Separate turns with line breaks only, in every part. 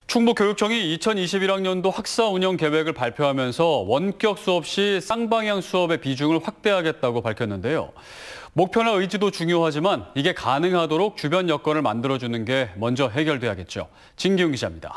충북교육청이 2021학년도 학사 운영 계획을 발표하면서 원격 수업 시 쌍방향 수업의 비중을 확대하겠다고 밝혔는데요. 목표나 의지도 중요하지만 이게 가능하도록 주변 여건을 만들어주는 게 먼저 해결돼야겠죠. 진기훈 기자입니다.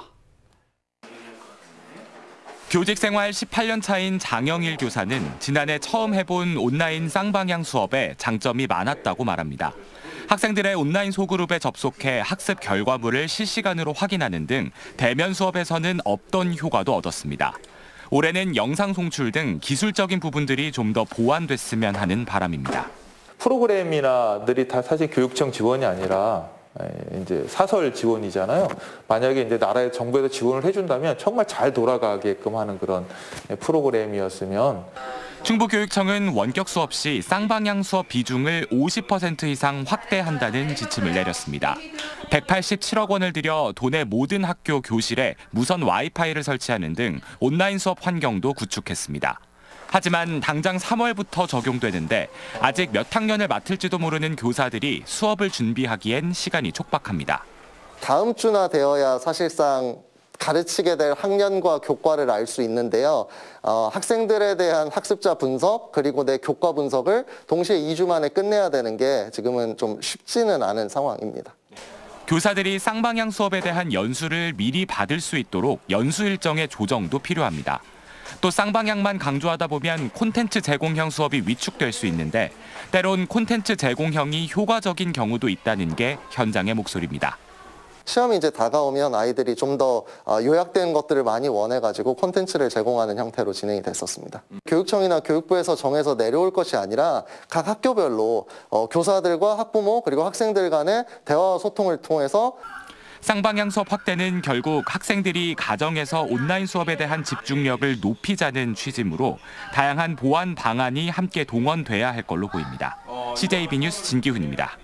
교직 생활 18년 차인 장영일 교사는 지난해 처음 해본 온라인 쌍방향 수업에 장점이 많았다고 말합니다. 학생들의 온라인 소그룹에 접속해 학습 결과물을 실시간으로 확인하는 등 대면 수업에서는 없던 효과도 얻었습니다. 올해는 영상 송출 등 기술적인 부분들이 좀 더 보완됐으면 하는 바람입니다.
프로그램이나들이 다 사실 교육청 지원이 아니라 이제 사설 지원이잖아요. 만약에 이제 나라의 정부에서 지원을 해준다면 정말 잘 돌아가게끔 하는 그런 프로그램이었으면.
충북교육청은 원격 수업 시 쌍방향 수업 비중을 50% 이상 확대한다는 지침을 내렸습니다. 187억 원을 들여 도내 모든 학교 교실에 무선 와이파이를 설치하는 등 온라인 수업 환경도 구축했습니다. 하지만 당장 3월부터 적용되는데 아직 몇 학년을 맡을지도 모르는 교사들이 수업을 준비하기엔 시간이 촉박합니다.
다음 주나 되어야 사실상 가르치게 될 학년과 교과를 알 수 있는데요. 학생들에 대한 학습자 분석 그리고 내 교과 분석을 동시에 2주 만에 끝내야 되는 게 지금은 좀 쉽지는 않은 상황입니다.
교사들이 쌍방향 수업에 대한 연수를 미리 받을 수 있도록 연수 일정의 조정도 필요합니다. 또 쌍방향만 강조하다 보면 콘텐츠 제공형 수업이 위축될 수 있는데 때론 콘텐츠 제공형이 효과적인 경우도 있다는 게 현장의 목소리입니다.
시험이 이제 다가오면 아이들이 좀 더 요약된 것들을 많이 원해가지고 콘텐츠를 제공하는 형태로 진행이 됐었습니다. 교육청이나 교육부에서 정해서 내려올 것이 아니라 각 학교별로 교사들과 학부모 그리고 학생들 간의 대화와 소통을 통해서
쌍방향 수업 확대는 결국 학생들이 가정에서 온라인 수업에 대한 집중력을 높이자는 취지이므로 다양한 보완 방안이 함께 동원돼야 할 걸로 보입니다. CJB 뉴스 진기훈입니다.